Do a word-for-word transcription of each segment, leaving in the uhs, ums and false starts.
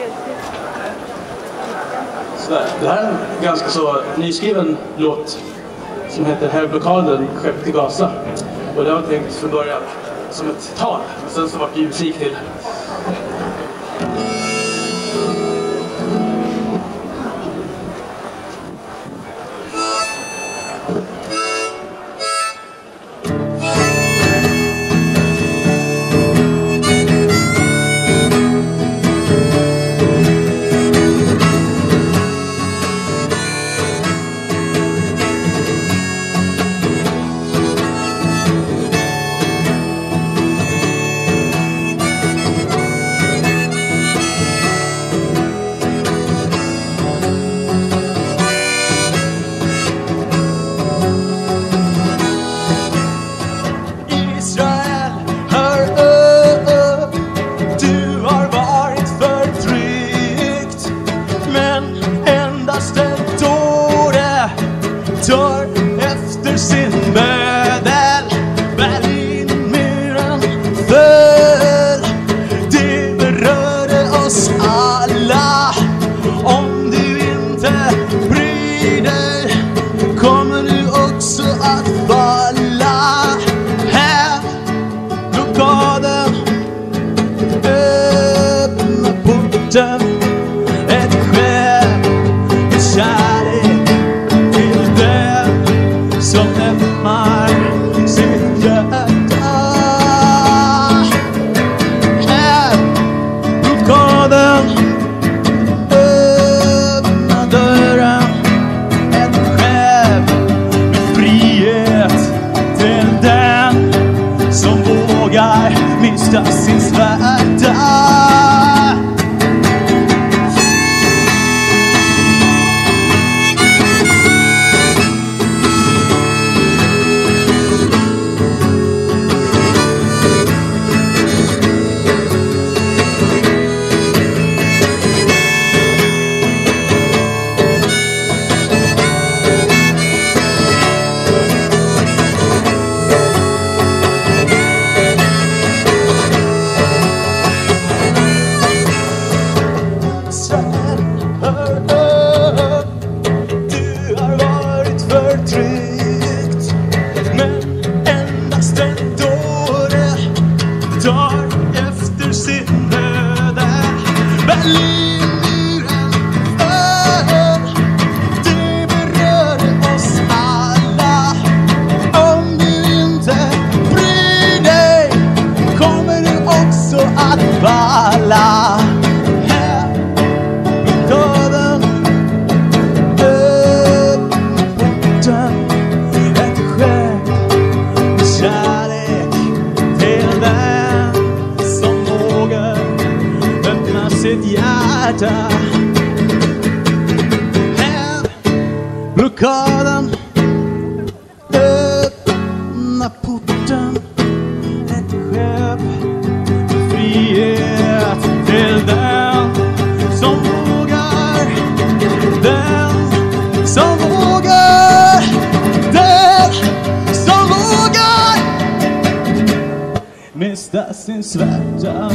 Sådär. Det här är en ganska så nyskriven låt som heter Häv blockaden, skepp till Gaza. Och det var tänkt från början som ett tal, men sen så var det ju musik till. Efter sin bödel Berlinmuren föll. Det berörde oss alla. Om du inte bryr dig kommer du också att falla. Häv blockaden, öppna porten. Ett skepp med kärlek till den som öppnar sitt hjärta. Häv blockaden, öppna dörren. Ett skepp med frihet till den som vågar mista sin svärta. Häv blockaden, öppna porten. Ett skepp med frihet till den som vågar. Den som vågar. Den som vågar mista sin svärta.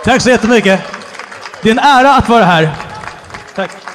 Tack så jättemycket. Det är en ära att vara här. Tack.